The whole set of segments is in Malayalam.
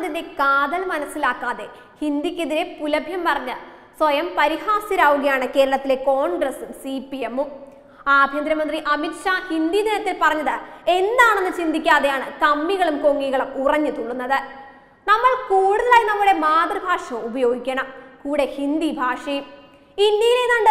സംസാരിക്കുന്നതിന്റെ കാതൽ മനസ്സിലാക്കാതെ ഹിന്ദിക്കെതിരെ പുലഭ്യം പറഞ്ഞ് സ്വയം പരിഹാസ്യരാവുകയാണ് കേരളത്തിലെ കോൺഗ്രസും CPM-ഉം. ആഭ്യന്തരമന്ത്രി അമിത് ഷാ ഹിന്ദി ദിനത്തിൽ പറഞ്ഞത് എന്താണെന്ന് ചിന്തിക്കാതെയാണ് കമ്മികളും കൊങ്ങികളും ഉറഞ്ഞു തുള്ളുന്നത്. നമ്മൾ കൂടുതലായി നമ്മുടെ മാതൃഭാഷ ഉപയോഗിക്കണം, കൂടെ ഹിന്ദി ഭാഷയും. ഇന്ത്യയിൽ ഏതാണ്ട്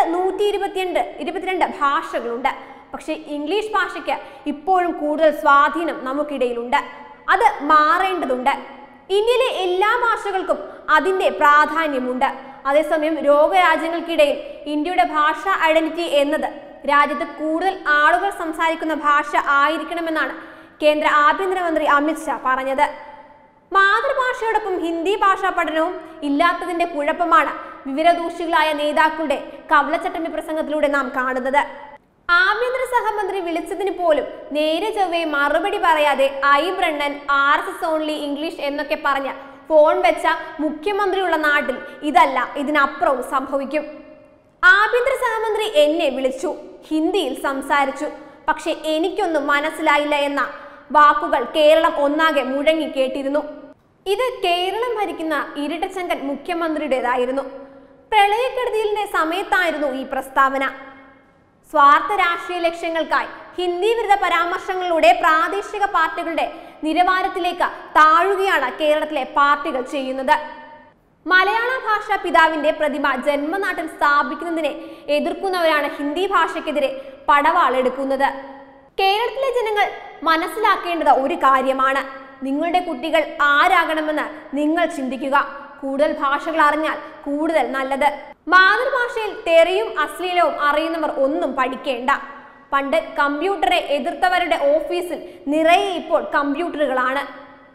122 ഭാഷകളുണ്ട്. പക്ഷെ ഇംഗ്ലീഷ് ഭാഷയ്ക്ക് ഇപ്പോഴും കൂടുതൽ സ്വാധീനം നമുക്കിടയിലുണ്ട്. അത് മാറേണ്ടതുണ്ട്. ഇന്ത്യയിലെ എല്ലാ ഭാഷകൾക്കും അതിൻ്റെ പ്രാധാന്യമുണ്ട്. അതേസമയം ലോകരാജ്യങ്ങൾക്കിടയിൽ ഇന്ത്യയുടെ ഭാഷാ ഐഡന്റിറ്റി എന്നത് രാജ്യത്ത് കൂടുതൽ ആളുകൾ സംസാരിക്കുന്ന ഭാഷ ആയിരിക്കണമെന്നാണ് കേന്ദ്ര ആഭ്യന്തരമന്ത്രി അമിത് ഷാ പറഞ്ഞത്. മാതൃഭാഷയോടൊപ്പം ഹിന്ദി ഭാഷാ പഠനവും ഇല്ലാത്തതിന്റെ കുഴപ്പമാണ് വിവരദൂഷികളായ നേതാക്കളുടെ കവലച്ചട്ടമ്പി പ്രസംഗത്തിലൂടെ നാം കാണുന്നത്. ആഭ്യന്തര സഹമന്ത്രി വിളിച്ചതിന് പോലും നേരെ ചൊവ്വേ മറുപടി പറയാതെ I Brennan RSS only English എന്നൊക്കെ പറഞ്ഞ് ഫോൺ വെച്ച മുഖ്യമന്ത്രിയുള്ള നാട്ടിൽ ഇതല്ല ഇതിനപ്പുറവും സംഭവിക്കും. ആഭ്യന്തര സഹമന്ത്രി എന്നെ വിളിച്ചു, ഹിന്ദിയിൽ സംസാരിച്ചു, പക്ഷെ എനിക്കൊന്നും മനസ്സിലായില്ല എന്ന വാക്കുകൾ കേരളം ഒന്നാകെ മുഴങ്ങി കേട്ടിരുന്നു. ഇത് കേരളം ഭരിക്കുന്ന ഇരട്ടച്ചങ്കൻ മുഖ്യമന്ത്രിയുടേതായിരുന്നു. പ്രളയക്കെടുതിയുടെ സമയത്തായിരുന്നു ഈ പ്രസ്താവന. സ്വാർത്ഥ രാഷ്ട്രീയ ലക്ഷ്യങ്ങൾക്കായി ഹിന്ദി വിരുദ്ധ പരാമർശങ്ങളിലൂടെ പ്രാദേശിക പാർട്ടികളുടെ നിലവാരത്തിലേക്ക് താഴുകയാണ് കേരളത്തിലെ പാർട്ടികൾ ചെയ്യുന്നത്. മലയാള ഭാഷാ പിതാവിന്റെ പ്രതിമ ജന്മനാട്ടിൽ സ്ഥാപിക്കുന്നതിനെ എതിർക്കുന്നവരാണ് ഹിന്ദി ഭാഷയ്ക്കെതിരെ പടവാളെടുക്കുന്നത്. കേരളത്തിലെ ജനങ്ങൾ മനസ്സിലാക്കേണ്ടത് ഒരു കാര്യമാണ്. നിങ്ങളുടെ കുട്ടികൾ ആരാകണമെന്ന് നിങ്ങൾ ചിന്തിക്കുക. കൂടുതൽ ഭാഷകൾ അറിഞ്ഞാൽ കൂടുതൽ നല്ലത്. മാതൃഭാഷയിൽ തെറിയും അശ്ലീലവും അറിയുന്നവർ ഒന്നും പഠിക്കേണ്ട. പണ്ട് കമ്പ്യൂട്ടറെ എതിർത്തവരുടെ ഓഫീസിൽ നിറയെ ഇപ്പോൾ കമ്പ്യൂട്ടറുകളാണ്.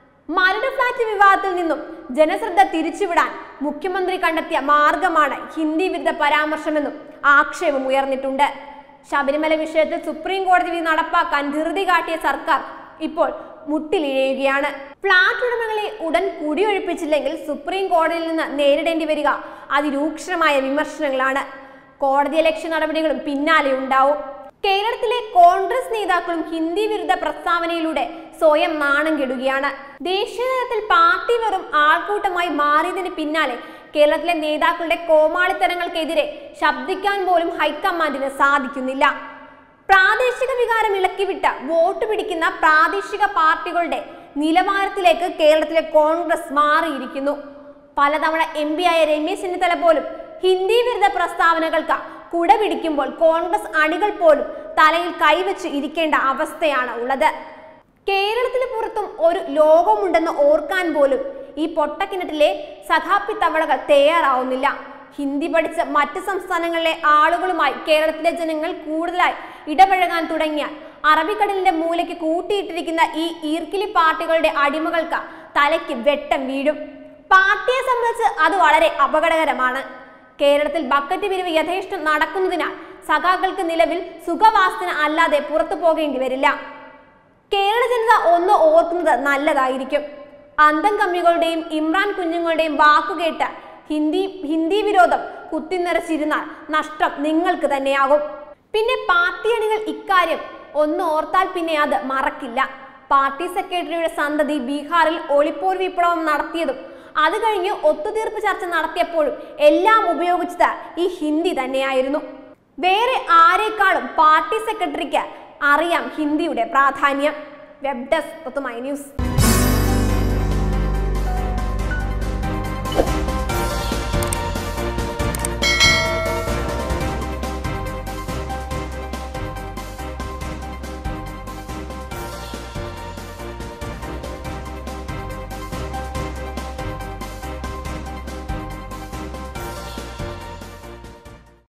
മരട് ഫ്ലാറ്റ് വിവാദത്തിൽ നിന്നും ജനശ്രദ്ധ തിരിച്ചുവിടാൻ മുഖ്യമന്ത്രി കണ്ടെത്തിയ മാർഗമാണ് ഹിന്ദി വിരുദ്ധ പരാമർശമെന്നും ആക്ഷേപം ഉയർന്നിട്ടുണ്ട്. ശബരിമല വിഷയത്തിൽ സുപ്രീം കോടതി വിധി നടപ്പാക്കാൻ ധൃതി കാട്ടിയ സർക്കാർ ഇപ്പോൾ മുട്ടിലിഴയുകയാണ്. ഫ്ളാറ്റ് ഉടമകളെ ഉടൻ കുടിയൊഴിപ്പിച്ചില്ലെങ്കിൽ സുപ്രീം കോടതിയിൽ നിന്ന് നേരിടേണ്ടി വരിക അതിരൂക്ഷമായ വിമർശനങ്ങളാണ്. കോടതിയലക്ഷ്യ നടപടികളും പിന്നാലെ ഉണ്ടാവും. കേരളത്തിലെ കോൺഗ്രസ് നേതാക്കളും ഹിന്ദി വിരുദ്ധ പ്രസ്താവനയിലൂടെ സ്വയം നാണം കെടുകയാണ്. ദേശീയതലത്തിൽ പാർട്ടി വെറും ആൾക്കൂട്ടമായി മാറിയതിന് പിന്നാലെ കേരളത്തിലെ നേതാക്കളുടെ കോമാളിത്തരങ്ങൾക്കെതിരെ ശബ്ദിക്കാൻ പോലും ഹൈക്കമാൻഡിന് സാധിക്കുന്നില്ല. പ്രാദേശിക വികാരം ഇളക്കിവിട്ട് വോട്ട് പിടിക്കുന്ന പ്രാദേശിക പാർട്ടികളുടെ നിലവാരത്തിലേക്ക് കേരളത്തിലെ കോൺഗ്രസ് മാറിയിരിക്കുന്നു. പലതവണ MP ആയ രമേശ് ചെന്നിത്തല പോലും ഹിന്ദി വിരുദ്ധ പ്രസ്താവനകൾക്ക് കുട പിടിക്കുമ്പോൾ കോൺഗ്രസ് അണികൾ പോലും തലയിൽ കൈവച്ച് ഇരിക്കേണ്ട അവസ്ഥയാണ് ഉള്ളത്. കേരളത്തിന് പുറത്തും ഒരു ലോകമുണ്ടെന്ന് ഓർക്കാൻ പോലും ഈ പൊട്ടക്കിണറ്റിലെ സഖാപ്പി തവളകൾ തയ്യാറാവുന്നില്ല. ഹിന്ദി പഠിച്ച മറ്റ് സംസ്ഥാനങ്ങളിലെ ആളുകളുമായി കേരളത്തിലെ ജനങ്ങൾ കൂടുതലായി ഇടപഴകാൻ തുടങ്ങിയാൽ അറബിക്കടലിന്റെ മൂലയ്ക്ക് കൂട്ടിയിട്ടിരിക്കുന്ന ഈ ഈർക്കിലി പാർട്ടികളുടെ അടിമകൾക്ക് തലയ്ക്ക് വെട്ടം വീഴും. പാർട്ടിയെ സംബന്ധിച്ച് അത് വളരെ അപകടകരമാണ്. കേരളത്തിൽ ബക്കറ്റ് പിരിവ് യഥേഷ്ടം നടക്കുന്നതിനാൽ സഖാക്കൾക്ക് നിലവിൽ സുഖവാസന അല്ലാതെ പുറത്തു പോകേണ്ടി വരില്ല. കേരള ജനത ഒന്ന് ഓർക്കുന്നത് നല്ലതായിരിക്കും. അന്തം കമ്മികളുടെയും ഇമ്രാൻ കുഞ്ഞുങ്ങളുടെയും വാക്കുകേട്ട് ഹിന്ദി വിരോധം കുത്തിനിറച്ചിരുന്നാൽ നഷ്ടം നിങ്ങൾക്ക് തന്നെയാകും. പിന്നെ പാർട്ടി അണികൾ ഇക്കാര്യം ഒന്ന് ഓർത്താൽ പിന്നെ അത് മറക്കില്ല. പാർട്ടി സെക്രട്ടറിയുടെ സന്തതി ബീഹാറിൽ ഒളിപ്പോർ വിപ്ലവം നടത്തിയതും അത് കഴിഞ്ഞ് ഒത്തുതീർപ്പ് ചർച്ച നടത്തിയപ്പോഴും എല്ലാം ഉപയോഗിച്ചത് ഈ ഹിന്ദി തന്നെയായിരുന്നു. വേറെ ആരെക്കാളും പാർട്ടി സെക്രട്ടറിക്ക് അറിയാം ഹിന്ദിയുടെ പ്രാധാന്യം. വെബ് ഡെസ്ക് തത്തുമൈ ന്യൂസ്.